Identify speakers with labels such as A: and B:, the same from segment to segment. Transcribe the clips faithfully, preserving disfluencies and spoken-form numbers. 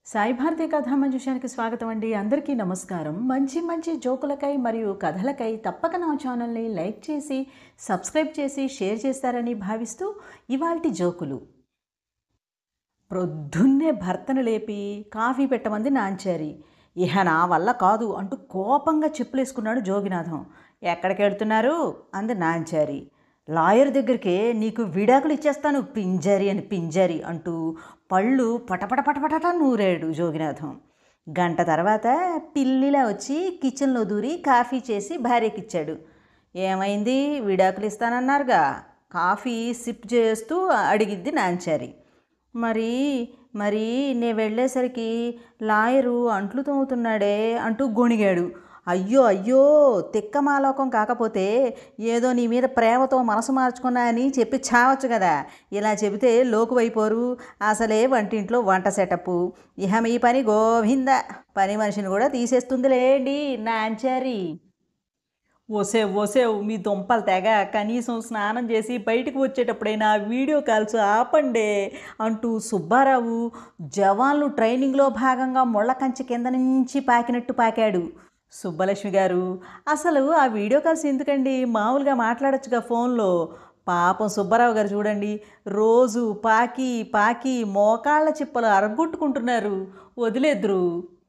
A: సాయి భారతి కథా మంజుషానికి స్వాగతం అండి. అందరికీ నమస్కారం. మంచి మంచి జోకులకై మరియు కథలకై తప్పక నా ఛానల్ని లైక్ చేసి సబ్స్క్రైబ్ చేసి షేర్ చేస్తారని భావిస్తూ ఇవాల్టి జోకులు. ప్రొద్దున్నే భర్తను లేపి కాఫీ పెట్టమంది నాంచారి. ఇహ నా వల్ల కాదు అంటూ కోపంగా చెప్పులేసుకున్నాడు జోగినాథం. ఎక్కడికి వెళ్తున్నారు అంది నాంచారి. లాయర్ దగ్గరికే, నీకు విడాకులు ఇచ్చేస్తాను పింజారి అని పింజారి అంటూ పళ్ళు పటపట పటపట నూరాడు జోగినాథం. గంట తర్వాత పిల్లిలా వచ్చి కిచెన్లో దూరి కాఫీ చేసి భార్యకిచ్చాడు. ఏమైంది, విడాకులు ఇస్తానన్నారుగా? కాఫీ సిప్ చేస్తూ అడిగిద్ది నాంచారి. మరి మరి నే వెళ్ళేసరికి లాయరు అంట్లు తోముతున్నాడే అంటూ గొణిగాడు. అయ్యో అయ్యో, తిక్కమాలోకం కాకపోతే ఏదో నీ మీద ప్రేమతో మనసు మార్చుకున్నా అని చెప్పి చావచ్చు కదా. ఇలా చెబితే లోకువైపోరు. అసలే వంటింట్లో వంట సెటప్పు. ఇహ మీ పని గోవింద. పని మనిషిని కూడా తీసేస్తుందిలేండి నాంచారి. ఓసే ఓసేవ్ మీ దుంపలు తెగ, కనీసం స్నానం చేసి బయటకు వచ్చేటప్పుడైనా వీడియో కాల్స్ ఆపండే అంటూ సుబ్బారావు జవాన్లు ట్రైనింగ్లో భాగంగా ముళ్ళ కంచె కింద నుంచి పాకినట్టు పాకాడు. సుబ్బలక్ష్మి గారు, అసలు ఆ వీడియో కాల్స్ ఎందుకండి, మామూలుగా మాట్లాడొచ్చుగా ఫోన్లో. పాపం సుబ్బారావు గారు చూడండి, రోజు పాకి పాకి మోకాళ్ళ చిప్పలు అరగొట్టుకుంటున్నారు. వదిలేద్దురు.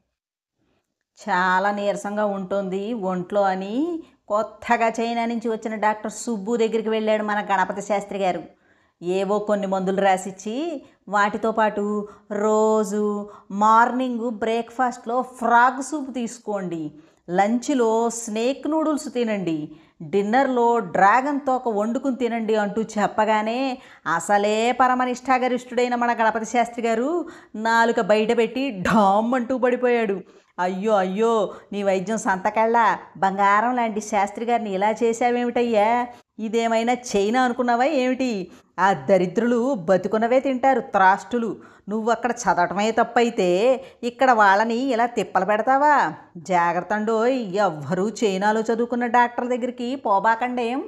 A: చాలా నీరసంగా ఉంటుంది ఒంట్లో అని కొత్తగా చైనా నుంచి వచ్చిన డాక్టర్ సుబ్బు దగ్గరికి వెళ్ళాడు మన గణపతి శాస్త్రి గారు. ఏవో కొన్ని మందులు రాసిచ్చి వాటితో పాటు రోజు మార్నింగ్ బ్రేక్ఫాస్ట్లో ఫ్రాగ్ సూప్ తీసుకోండి, లంచ్లో స్నేక్ నూడిల్స్ తినండి, డిన్నర్లో డ్రాగన్ తోక వండుకుని తినండి అంటూ చెప్పగానే అసలే పరమనిష్టాగరిష్ఠుడైన మన గణపతి శాస్త్రి గారు నాలుక బయటపెట్టి ఢామ్ అంటూ పడిపోయాడు. అయ్యో అయ్యో, నీ వైద్యం సంతకళ్ళ బంగారం లాంటి శాస్త్రి గారిని ఇలా చేశావేమిటయ్యా? ఇదేమైనా చైనా అనుకున్నావా ఏమిటి? ఆ దరిద్రులు బతుకున్నవే తింటారు త్రాష్టులు. నువ్వు అక్కడ చదవటమే తప్పైతే ఇక్కడ వాళ్ళని ఇలా తిప్పలు పెడతావా? జాగ్రత్త అండోయ్, ఎవ్వరూ చైనాలో చదువుకున్న డాక్టర్ దగ్గరికి పోబాకండేం.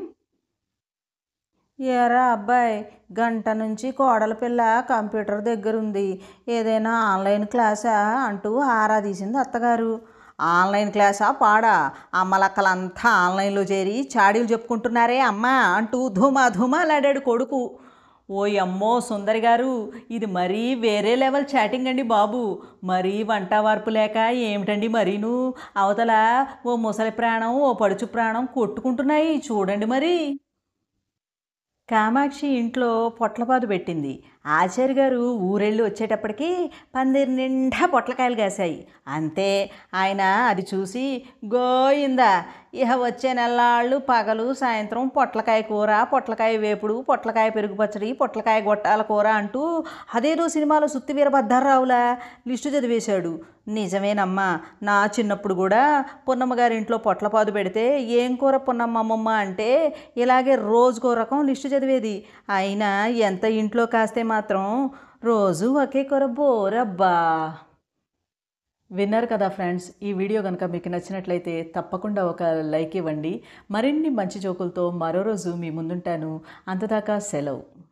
A: ఏరా అబ్బాయి, గంట నుంచి కోడల పిల్ల కంప్యూటర్ దగ్గరుంది, ఏదైనా ఆన్లైన్ క్లాసా అంటూ ఆరా తీసింది అత్తగారు. ఆన్లైన్ క్లాసా పాడా? అమ్మలక్కలంతా ఆన్లైన్లో చేరి చాడీలు చెప్పుకుంటున్నారే అమ్మా అంటూ ధూమా ధూమాలాడాడు కొడుకు. ఓ అమ్మో సుందరి గారు, ఇది మరీ వేరే లెవెల్ చాటింగ్ అండి బాబు. మరీ వంట వార్పు లేక ఏమిటండి మరీను? అవతల ఓ ముసలి ప్రాణం ఓ పడుచు ప్రాణం కొట్టుకుంటున్నాయి చూడండి మరి. కామాక్షి ఇంట్లో పొట్లపాదు పెట్టింది. ఆచార్య గారు ఊరెళ్ళి వచ్చేటప్పటికి పందిరి నిండా పొట్లకాయలు కాశాయి. అంతే, ఆయన అది చూసి గోయిందా, ఇహ వచ్చే నెల్లాళ్ళు పగలు సాయంత్రం పొట్లకాయ కూర, పొట్లకాయ వేపుడు, పొట్లకాయ పెరుగు పచ్చడి, పొట్లకాయ గొట్టాల కూర అంటూ అదేదో సినిమాలో సుత్తి వీరభద్రారావులా లిస్టు చదివేశాడు. నిజమేనమ్మా, నా చిన్నప్పుడు కూడా పున్నమ్మ గారింట్లో పొట్లపాదు పెడితే ఏం కూర పున్నమ్మ అమ్మమ్మ అంటే ఇలాగే రోజుకో రకం లిస్టు చదివేది. అయినా ఎంత ఇంట్లో కాస్తే మాత్రం రోజు ఒకే కూర బోరబ్బా. విన్నారు కదా ఫ్రెండ్స్, ఈ వీడియో కనుక మీకు నచ్చినట్లయితే తప్పకుండా ఒక లైక్ ఇవ్వండి. మరిన్ని మంచి జోకులతో మరో రోజు మీ ముందుంటాను. అంతదాకా సెలవు.